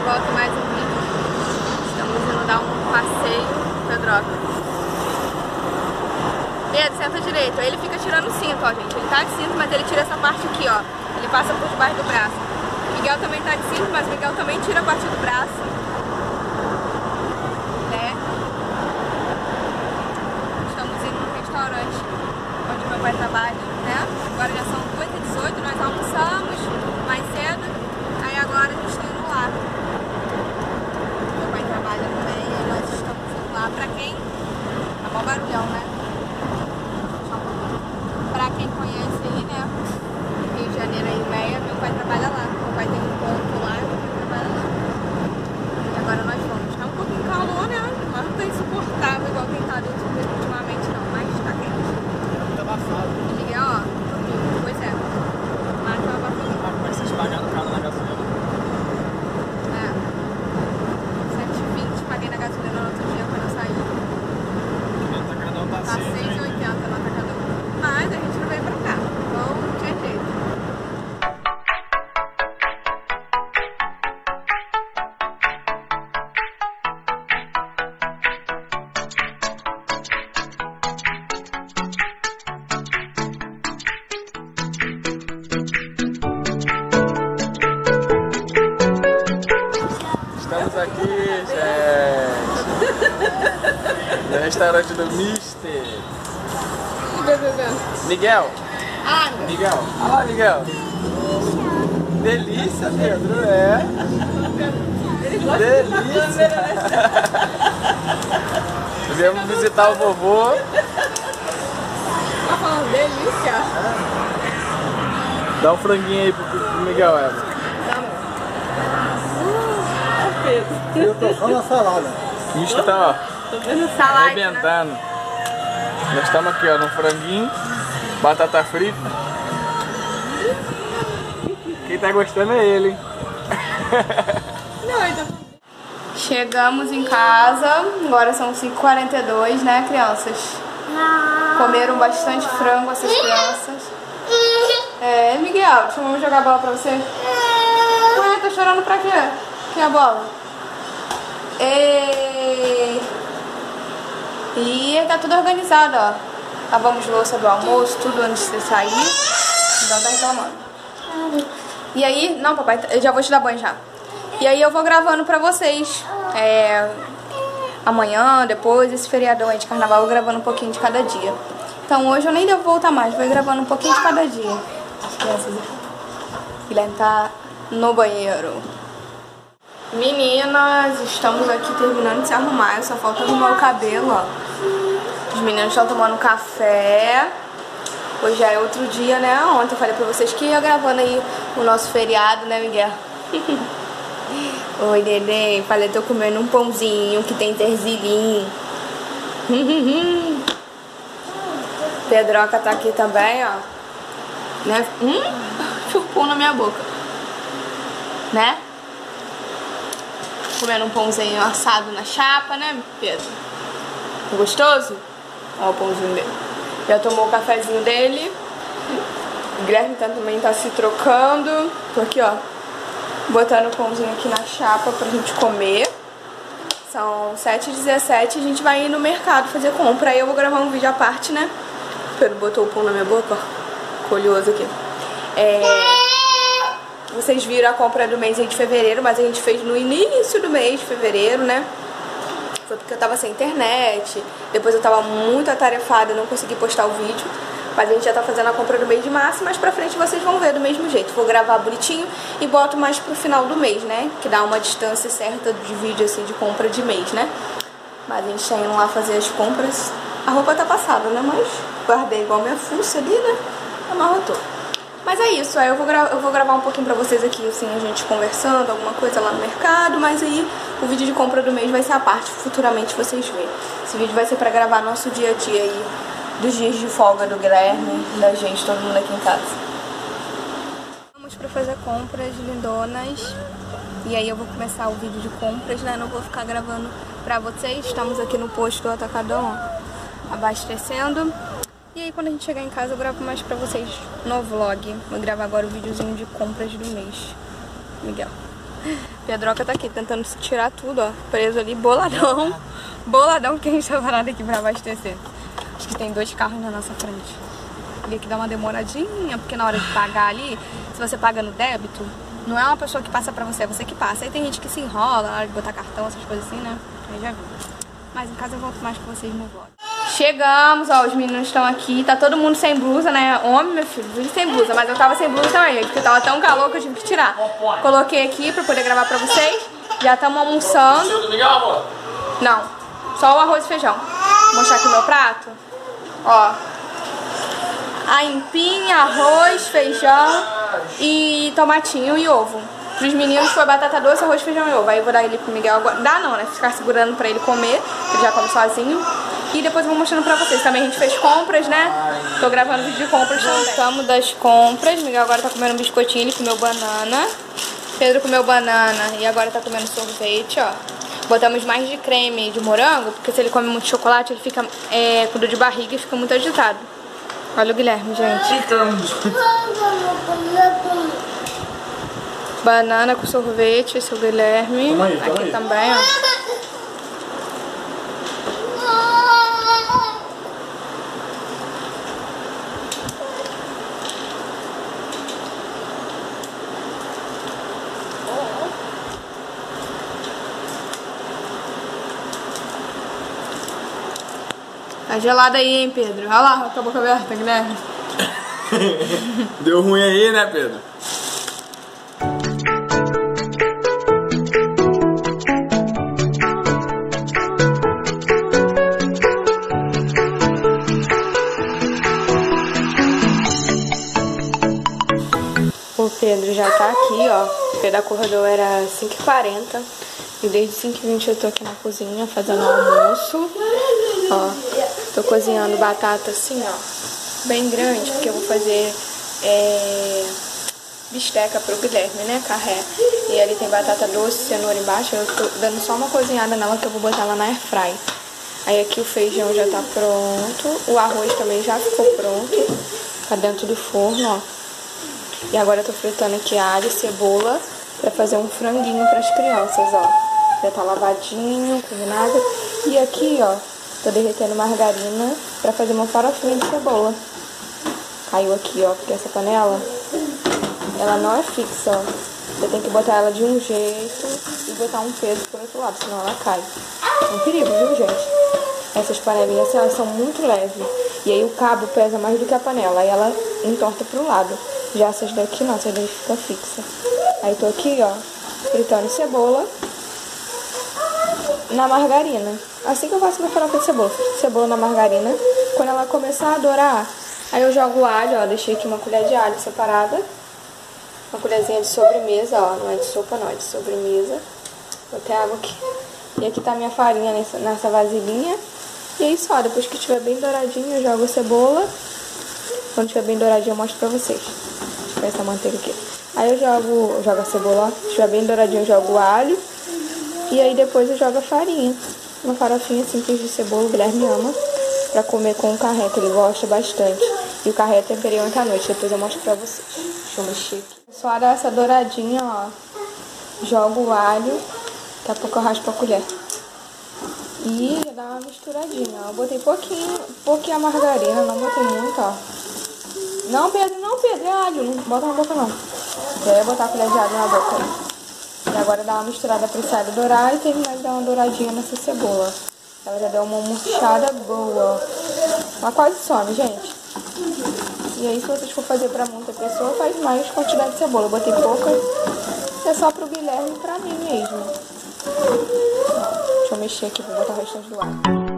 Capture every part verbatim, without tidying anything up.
volta mais um vídeo. Estamos indo dar um passeio, Pedroca. Pedro, senta direito. Aí ele fica tirando o cinto, ó, gente. Ele tá de cinto, mas ele tira essa parte aqui, ó. Ele passa por debaixo do braço. Miguel também tá de cinto, mas Miguel também tira a parte do braço. Né? Estamos indo num restaurante onde meu pai trabalha, né? Agora já são duas e dezoito, nós almoçamos mais cedo. Aí agora a gente está indo lá. Meu pai trabalha também e nós estamos indo lá. Pra quem? Tá mó barulhão, né? Pra quem conhece aí, né? Rio de Janeiro aí, Meia, meu pai trabalha lá. Meu pai tem um ponto lá e meu pai trabalha lá. E agora nós vamos. Tá um pouquinho calor, né? Mas não tá insuportável igual quem tá dentro ultimamente, não. Mas tá quente. Tá abafado. Miguel, ó. Pois é. Mas tá abafado. Mas como é que vocês pagaram caro na gasolina? É. sete e vinte paguei na gasolina no outro dia quando eu saí. O atacadão tá Tá seis e oitenta no atacadão. Mas a gente não veio pra cá. Então não tinha jeito. Estamos aqui, gente, no restaurante do Mister Miguel. Ah, Miguel. Olha lá, Miguel. Delícia, Pedro, é. Delícia. Viemos visitar o vovô. tá falando delícia. Dá um franguinho aí pro, pro Miguel, Eva. Eu tô só na salada. O Mister tá, ó, Tô vendo salada. arrebentando. Nós estamos aqui, ó, no franguinho, batata frita. Quem tá gostando é ele, hein? Chegamos em casa, agora são cinco e quarenta e dois, né, crianças? Comeram bastante frango essas crianças. É, Miguel, deixa eu jogar a bola pra você. Ué, tá chorando pra quê? Quer a bola? E... e tá tudo organizado, ó. Lavamos louça do almoço, tudo antes de sair. Então tá reclamando. E aí, não, papai, eu já vou te dar banho já. E aí eu vou gravando pra vocês. É, amanhã, depois, esse feriadão aí de carnaval, eu vou gravando um pouquinho de cada dia. Então hoje eu nem devo voltar mais, vou ir gravando um pouquinho de cada dia. As crianças. Guilherme tá no banheiro. Meninas, estamos aqui terminando de se arrumar, só falta arrumar o cabelo, ó. Os meninos estão tomando café. Hoje já é outro dia, né? Ontem eu falei pra vocês que ia gravando aí o nosso feriado, né, Miguel? Oi, neném. Falei, tô comendo um pãozinho que tem terzilinho. Pedroca tá aqui também, ó. Né? Hum, chupou na minha boca. Né? Comendo um pãozinho assado na chapa, né, Pedro? Gostoso? Olha o pãozinho dele. Já tomou o cafezinho dele. O Guilherme também tá se trocando. Tô aqui, ó, botando o pãozinho aqui na chapa pra gente comer. São sete e dezessete e a gente vai ir no mercado fazer compra. Aí eu vou gravar um vídeo à parte, né? O Pedro botou o pão na minha boca, ó. Colhoso aqui. É... Vocês viram a compra do mês aí de fevereiro, mas a gente fez no início do mês de fevereiro, né? Foi porque eu tava sem internet, depois eu tava muito atarefada, não consegui postar o vídeo. Mas a gente já tá fazendo a compra do mês de março, mas pra frente vocês vão ver do mesmo jeito. Vou gravar bonitinho e boto mais pro final do mês, né? Que dá uma distância certa de vídeo, assim, de compra de mês, né? Mas a gente tá indo lá fazer as compras. A roupa tá passada, né? Mas guardei igual minha fuça ali, né? Amarrotou. Mas é isso, aí eu vou, eu vou gravar um pouquinho pra vocês aqui, assim, a gente conversando, alguma coisa lá no mercado, mas aí o vídeo de compra do mês vai ser a parte, futuramente vocês verem. Esse vídeo vai ser pra gravar nosso dia a dia aí, dos dias de folga do Guilherme, da gente, todo mundo aqui em casa. Vamos pra fazer compras lindonas, e aí eu vou começar o vídeo de compras, né, não vou ficar gravando pra vocês. Estamos aqui no posto do Atacadão, ó, abastecendo. E aí quando a gente chegar em casa eu gravo mais pra vocês no vlog. Vou gravar agora o videozinho de compras do mês. Miguel. Pedroca tá aqui tentando se tirar tudo, ó. Preso ali, boladão. Boladão que a gente tá parado aqui pra abastecer. Acho que tem dois carros na nossa frente. E aqui dá uma demoradinha, porque na hora de pagar ali, se você paga no débito, não é uma pessoa que passa pra você, é você que passa. Aí tem gente que se enrola na hora de botar cartão, essas coisas assim, né? Aí já viu. Mas em casa eu volto mais com vocês no vlog. Chegamos, ó, os meninos estão aqui, tá todo mundo sem blusa, né? Homem, meu filho, vive sem blusa, mas eu tava sem blusa também, porque tava tão calor que eu tive que tirar. Coloquei aqui pra poder gravar pra vocês. Já estamos almoçando. Não, só o arroz e feijão. Vou mostrar aqui o meu prato. Ó, aipim, arroz, feijão e tomatinho e ovo. Pros meninos foi batata doce, arroz, feijão e ovo. Aí eu vou dar ele pro Miguel agora. Dá não, né? Ficar segurando pra ele comer, que ele já come sozinho. E depois eu vou mostrando pra vocês. Também a gente fez compras, né? Tô gravando vídeo de compras também. Voltamos das compras. Miguel agora tá comendo um biscoitinho, ele comeu banana. Pedro comeu banana e agora tá comendo sorvete, ó. Botamos mais de creme de morango, porque se ele come muito chocolate, ele fica é, com dor de barriga e fica muito agitado. Olha o Guilherme, gente. Banana com sorvete, esse é o Guilherme. Toma aí, toma aqui aí. também, ó. Tá gelada aí, hein, Pedro? Olha lá, com a boca aberta, Guilherme. Deu ruim aí, né, Pedro? O Pedro já tá aqui, ó. O Pedro acordou, era cinco e quarenta. E desde cinco e vinte eu tô aqui na cozinha fazendo o almoço. Ó, tô cozinhando batata assim, ó, bem grande, porque eu vou fazer é, bisteca pro Guilherme, né, carré. E ali tem batata doce, cenoura embaixo, eu tô dando só uma cozinhada nela que eu vou botar ela na airfry. Aí aqui o feijão já tá pronto, o arroz também já ficou pronto, tá dentro do forno, ó. E agora eu tô fritando aqui alho e cebola pra fazer um franguinho pras crianças, ó. Já tá lavadinho, cozinhado. E aqui, ó, tô derretendo margarina pra fazer uma farofinha de cebola. Caiu aqui, ó, porque essa panela, ela não é fixa, ó. Você tem que botar ela de um jeito e botar um peso por outro lado, senão ela cai. É um perigo, viu, gente? Essas panelinhas, elas são muito leves. E aí o cabo pesa mais do que a panela, aí ela entorta pro lado. Já essas daqui não, essas daqui ficam fixas. Aí tô aqui, ó, fritando cebola na margarina. Assim que eu faço minha farofa de cebola, cebola na margarina. Quando ela começar a dourar, aí eu jogo o alho, ó, deixei aqui uma colher de alho separada. Uma colherzinha de sobremesa, ó, não é de sopa não, é de sobremesa. Botei água aqui. E aqui tá a minha farinha nessa, nessa vasilhinha. E é isso, ó, depois que estiver bem douradinho, eu jogo a cebola. Quando estiver bem douradinho, eu mostro pra vocês. Deixa eu ver essa manteiga aqui. Aí eu jogo, eu jogo a cebola, ó. Se estiver bem douradinho, eu jogo o alho. E aí depois eu jogo a farinha. Uma farofinha simples de cebola, o Guilherme ama. Pra comer com o carré, que ele gosta bastante. E o carré eu temperei ontem à noite, depois eu mostro pra vocês. Deixa eu mexer aqui. Só dar essa douradinha, ó. Jogo o alho. Daqui a pouco eu raspo a colher. E dá uma misturadinha, ó. Eu botei pouquinho, pouquinho a margarina, não botei muito, ó. Não, Pedro, não, Pedro, é alho. Não bota na boca, não. Eu ia botar a colher de alho na boca. E agora dá uma misturada pro alho dourar e terminar de dar uma douradinha nessa cebola. Ela já deu uma murchada boa, ó. Ela quase some, gente. E aí, se vocês for fazer pra muita pessoa, faz mais quantidade de cebola. Eu botei pouca. É só pro Guilherme e pra mim mesmo. Deixa eu mexer aqui pra botar o restante do alho.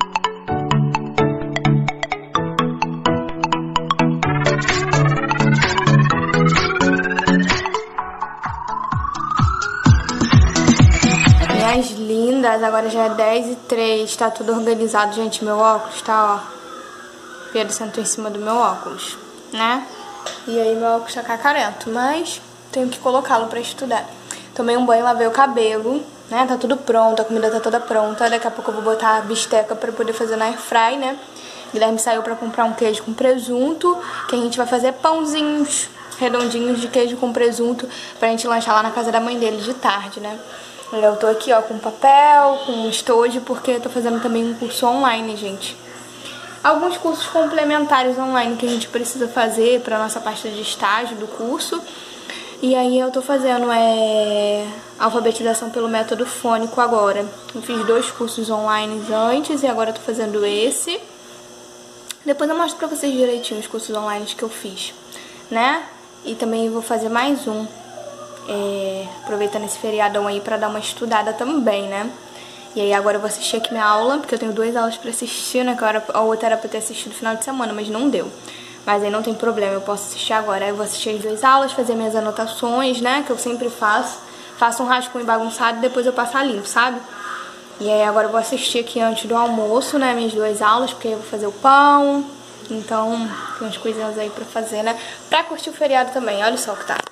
Minhas lindas, agora já é dez e três, tá tudo organizado, gente. Meu óculos tá, ó. Pedro sentou em cima do meu óculos, né? E aí meu óculos tá cacarento, mas tenho que colocá-lo pra estudar. Tomei um banho, lavei o cabelo, né? Tá tudo pronto, a comida tá toda pronta. Daqui a pouco eu vou botar a bisteca pra poder fazer na airfry, né? Guilherme saiu pra comprar um queijo com presunto, que a gente vai fazer pãozinhos redondinhos de queijo com presunto pra gente lanchar lá na casa da mãe dele de tarde, né? Eu tô aqui, ó, com papel, com estojo, porque eu tô fazendo também um curso online, gente. Alguns cursos complementares online que a gente precisa fazer pra nossa parte de estágio do curso. E aí eu tô fazendo é, alfabetização pelo método fônico agora. Eu fiz dois cursos online antes e agora eu tô fazendo esse. Depois eu mostro pra vocês direitinho os cursos online que eu fiz, né? E também vou fazer mais um, é, aproveitando esse feriadão aí pra dar uma estudada também, né? E aí agora eu vou assistir aqui minha aula, porque eu tenho duas aulas pra assistir, né? Que a outra era pra ter assistido no final de semana, mas não deu. Mas aí não tem problema, eu posso assistir agora. Aí eu vou assistir as duas aulas, fazer minhas anotações, né? Que eu sempre faço. Faço um rascunho bagunçado e depois eu passo a limpo, sabe? E aí agora eu vou assistir aqui antes do almoço, né? Minhas duas aulas, porque aí eu vou fazer o pão. Então, tem umas coisinhas aí pra fazer, né? Pra curtir o feriado também. Olha o sol que tá.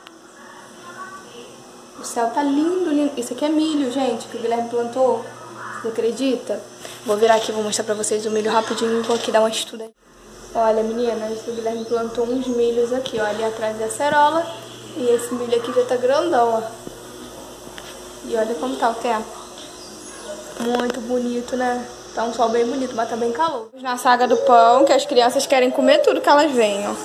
O céu tá lindo, lindo. Isso aqui é milho, gente, que o Guilherme plantou. Você acredita? Vou virar aqui, vou mostrar pra vocês o milho rapidinho e vou aqui dar uma estuda aí. Olha, meninas, o Guilherme plantou uns milhos aqui, ó, ali atrás da acerola. E esse milho aqui já tá grandão, ó. E olha como tá o tempo. Muito bonito, né? Tá um sol bem bonito, mas tá bem calor. Na saga do pão, que as crianças querem comer tudo que elas veem, ó.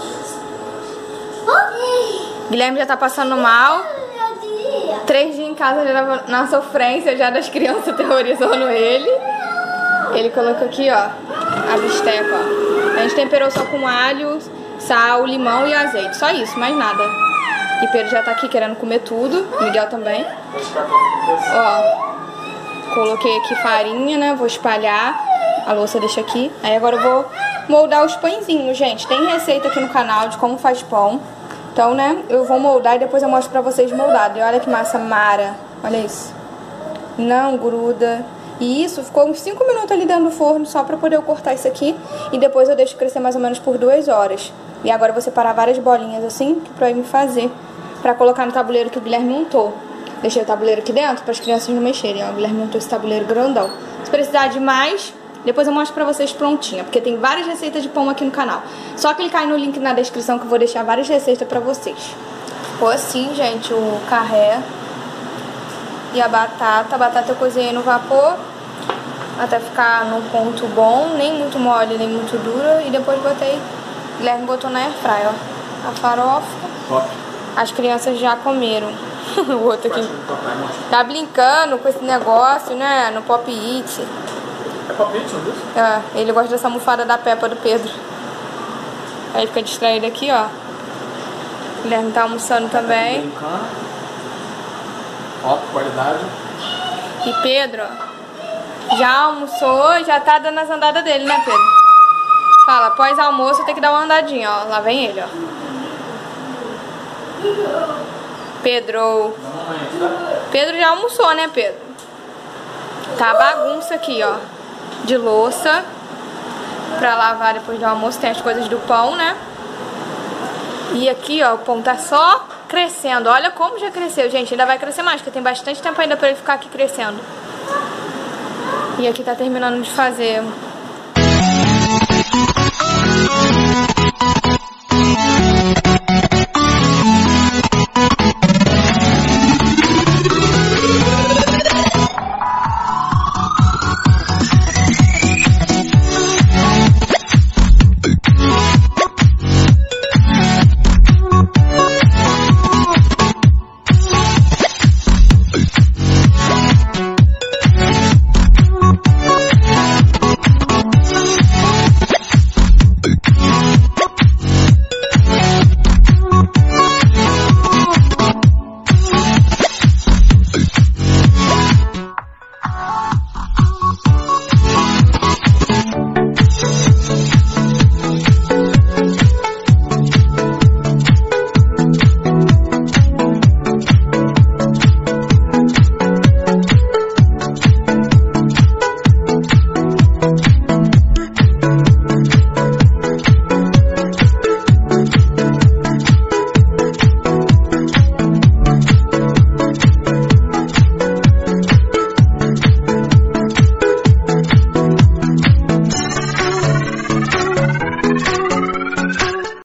Guilherme já tá passando mal. Três dias em casa já na sofrência já das crianças terrorizando ele. Ele colocou aqui, ó, a bisteca, ó. A gente temperou só com alho, sal, limão e azeite. Só isso, mais nada. E Pedro já tá aqui querendo comer tudo. Miguel também. Ó, coloquei aqui farinha, né? Vou espalhar. A louça deixa aqui. Aí agora eu vou moldar os pãezinhos, gente. Tem receita aqui no canal de como faz pão. Então, né, eu vou moldar e depois eu mostro pra vocês moldado. E olha que massa mara. Olha isso. Não gruda. E isso ficou uns cinco minutos ali dentro do forno só pra poder eu cortar isso aqui. E depois eu deixo crescer mais ou menos por duas horas. E agora eu vou separar várias bolinhas assim, que pra eu me fazer. Pra colocar no tabuleiro que o Guilherme montou. Deixei o tabuleiro aqui dentro para as crianças não mexerem. Ó, o Guilherme montou esse tabuleiro grandão. Se precisar de mais, depois eu mostro pra vocês prontinha. Porque tem várias receitas de pão aqui no canal. Só clicar aí no link na descrição que eu vou deixar várias receitas pra vocês. Ficou assim, gente, o carré. E a batata. A batata eu cozinhei no vapor até ficar num ponto bom. Nem muito mole, nem muito dura. E depois botei... O Guilherme botou na airfryer, ó. A farofa. Top. As crianças já comeram. O outro aqui tá brincando com esse negócio, né? No Pop It. É Pop It, não é? É, ele gosta dessa almofada da Peppa do Pedro. Aí fica distraído aqui, ó. O Guilherme tá almoçando também. Brincando. Ó, qualidade. E Pedro, ó, já almoçou, já tá dando as andadas dele, né, Pedro? Fala, após almoço tem que dar uma andadinha, ó. Lá vem ele, ó. Pedro. Pedro já almoçou, né, Pedro? Tá bagunça aqui, ó. De louça. Pra lavar depois do almoço. Tem as coisas do pão, né? E aqui, ó, o pão tá só crescendo. Olha como já cresceu, gente. Ainda vai crescer mais, porque tem bastante tempo ainda pra ele ficar aqui crescendo. E aqui tá terminando de fazer